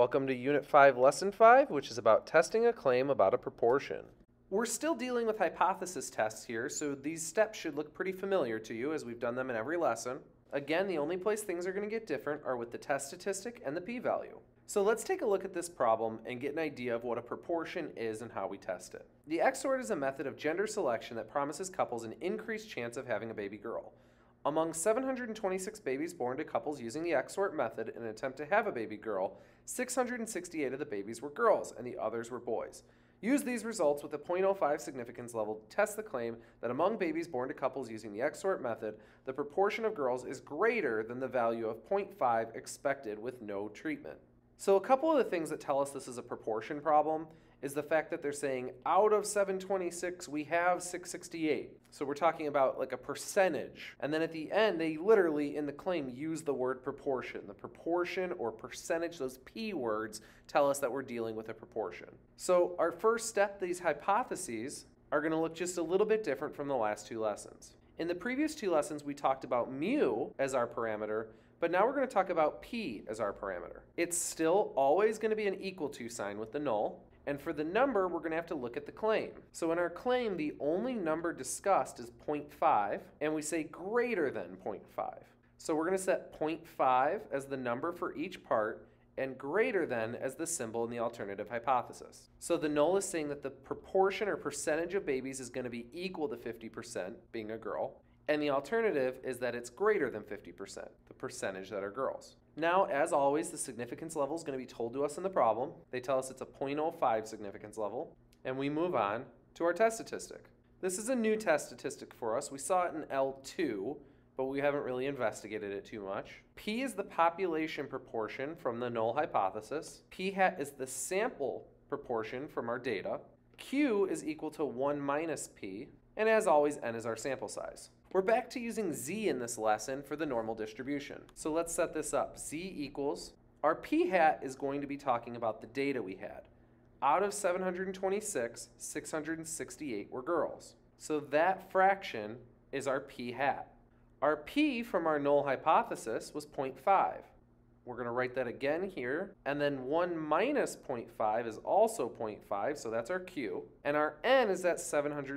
Welcome to Unit 5, Lesson 5, which is about testing a claim about a proportion. We're still dealing with hypothesis tests here, so these steps should look pretty familiar to you as we've done them in every lesson. Again, the only place things are going to get different are with the test statistic and the p-value. So let's take a look at this problem and get an idea of what a proportion is and how we test it. The XORT is a method of gender selection that promises couples an increased chance of having a baby girl. Among 726 babies born to couples using the XORT method in an attempt to have a baby girl, 668 of the babies were girls and the others were boys. Use these results with a 0.05 significance level to test the claim that among babies born to couples using the XORT method, the proportion of girls is greater than the value of 0.5 expected with no treatment. So a couple of the things that tell us this is a proportion problem is the fact that they're saying out of 726 we have 668. So we're talking about like a percentage. And then at the end they literally in the claim use the word proportion. The proportion or percentage, those P words, tell us that we're dealing with a proportion. So our first step, these hypotheses, are going to look just a little bit different from the last two lessons. In the previous two lessons we talked about mu as our parameter, but now we're going to talk about P as our parameter. It's still always going to be an equal to sign with the null. And for the number, we're going to have to look at the claim. So in our claim, the only number discussed is 0.5, and we say greater than 0.5. So we're going to set 0.5 as the number for each part, and greater than as the symbol in the alternative hypothesis. So the null is saying that the proportion or percentage of babies is going to be equal to 50%, being a girl, and the alternative is that it's greater than 50%, the percentage that are girls. Now, as always, the significance level is going to be told to us in the problem. They tell us it's a 0.05 significance level, and we move on to our test statistic. This is a new test statistic for us. We saw it in L2, but we haven't really investigated it too much. P is the population proportion from the null hypothesis. P hat is the sample proportion from our data. Q is equal to 1 minus P, and as always, N is our sample size. We're back to using Z in this lesson for the normal distribution. So let's set this up. Z equals, our P hat is going to be talking about the data we had. Out of 726, 668 were girls. So that fraction is our P hat. Our P from our null hypothesis was 0.5. We're going to write that again here. And then 1 minus 0.5 is also 0.5, so that's our Q. And our N is that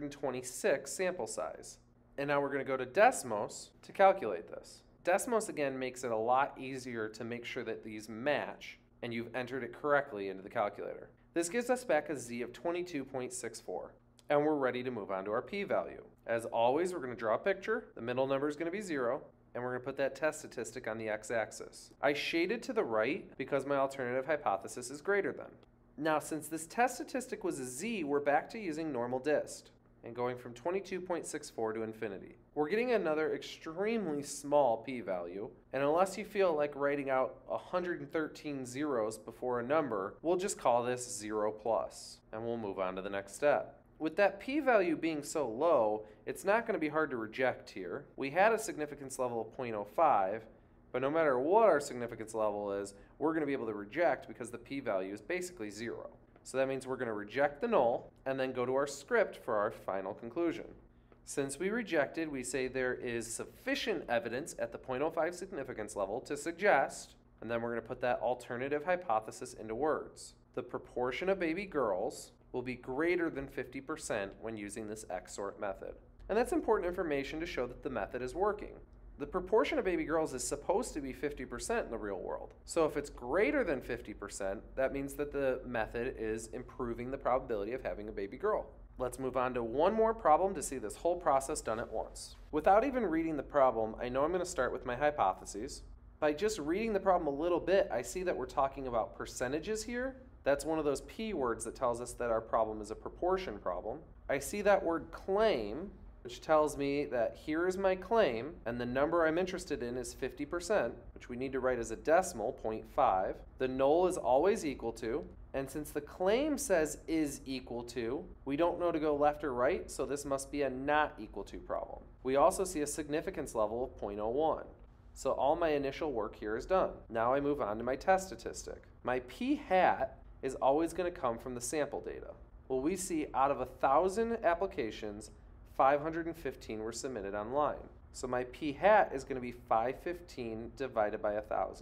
726 sample size. And now we're going to go to Desmos to calculate this. Desmos again makes it a lot easier to make sure that these match and you've entered it correctly into the calculator. This gives us back a Z of 22.64. And we're ready to move on to our p-value. As always, we're going to draw a picture. The middle number is going to be 0. And we're going to put that test statistic on the x-axis. I shaded to the right because my alternative hypothesis is greater than. Now, since this test statistic was a Z, we're back to using normal dist and going from 22.64 to infinity. We're getting another extremely small p-value, and unless you feel like writing out 113 zeros before a number, we'll just call this 0 plus, and we'll move on to the next step. With that p-value being so low, it's not going to be hard to reject here. We had a significance level of 0.05, but no matter what our significance level is, we're going to be able to reject because the p-value is basically 0. So that means we're going to reject the null and then go to our script for our final conclusion. Since we rejected, we say there is sufficient evidence at the 0.05 significance level to suggest, and then we're going to put that alternative hypothesis into words. The proportion of baby girls will be greater than 50% when using this XORT method. And that's important information to show that the method is working. The proportion of baby girls is supposed to be 50% in the real world. So if it's greater than 50%, that means that the method is improving the probability of having a baby girl. Let's move on to one more problem to see this whole process done at once. Without even reading the problem, I know I'm going to start with my hypotheses. By just reading the problem a little bit, I see that we're talking about percentages here. That's one of those P words that tells us that our problem is a proportion problem. I see that word claim, which tells me that here is my claim, and the number I'm interested in is 50%, which we need to write as a decimal, 0.5. The null is always equal to, and since the claim says is equal to, we don't know to go left or right, so this must be a not equal to problem. We also see a significance level of 0.01. So all my initial work here is done. Now I move on to my test statistic. My p hat is always going to come from the sample data. Well, we see out of 1,000 applications, 515 were submitted online. So my p hat is going to be 515 divided by 1,000.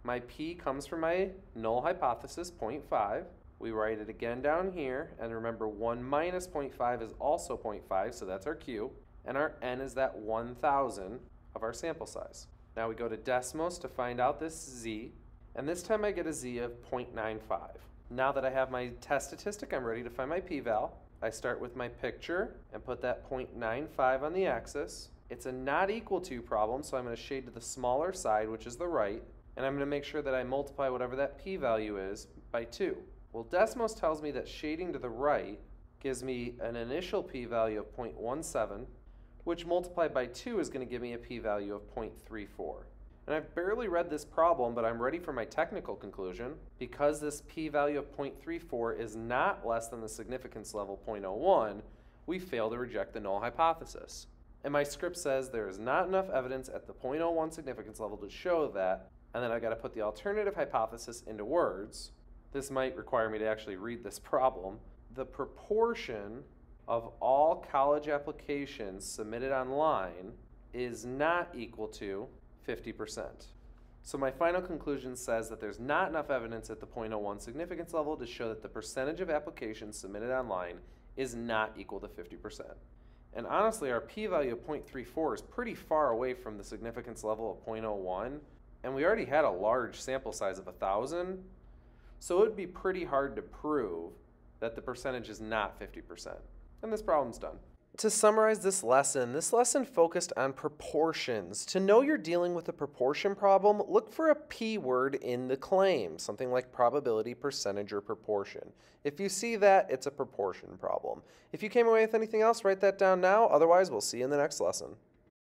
My p comes from my null hypothesis, 0.5. We write it again down here, and remember 1 minus 0.5 is also 0.5, so that's our q, and our n is that 1,000 of our sample size. Now we go to Desmos to find out this z, and this time I get a z of 0.95. Now that I have my test statistic, I'm ready to find my p-val. I start with my picture and put that 0.95 on the axis. It's a not equal to problem, so I'm going to shade to the smaller side, which is the right, and I'm going to make sure that I multiply whatever that p-value is by 2. Well, Desmos tells me that shading to the right gives me an initial p-value of 0.17, which multiplied by 2 is going to give me a p-value of 0.34. And I've barely read this problem, but I'm ready for my technical conclusion. Because this p-value of 0.34 is not less than the significance level 0.01, we fail to reject the null hypothesis. And my script says there is not enough evidence at the 0.01 significance level to show that, and then I've got to put the alternative hypothesis into words. This might require me to actually read this problem. The proportion of all college applications submitted online is not equal to 50%. So my final conclusion says that there's not enough evidence at the 0.01 significance level to show that the percentage of applications submitted online is not equal to 50%. And honestly, our p-value of 0.34 is pretty far away from the significance level of 0.01, and we already had a large sample size of 1,000, so it would be pretty hard to prove that the percentage is not 50%. And this problem's done. To summarize this lesson focused on proportions. To know you're dealing with a proportion problem, look for a P word in the claim, something like probability, percentage, or proportion. If you see that, it's a proportion problem. If you came away with anything else, write that down now. Otherwise, we'll see you in the next lesson.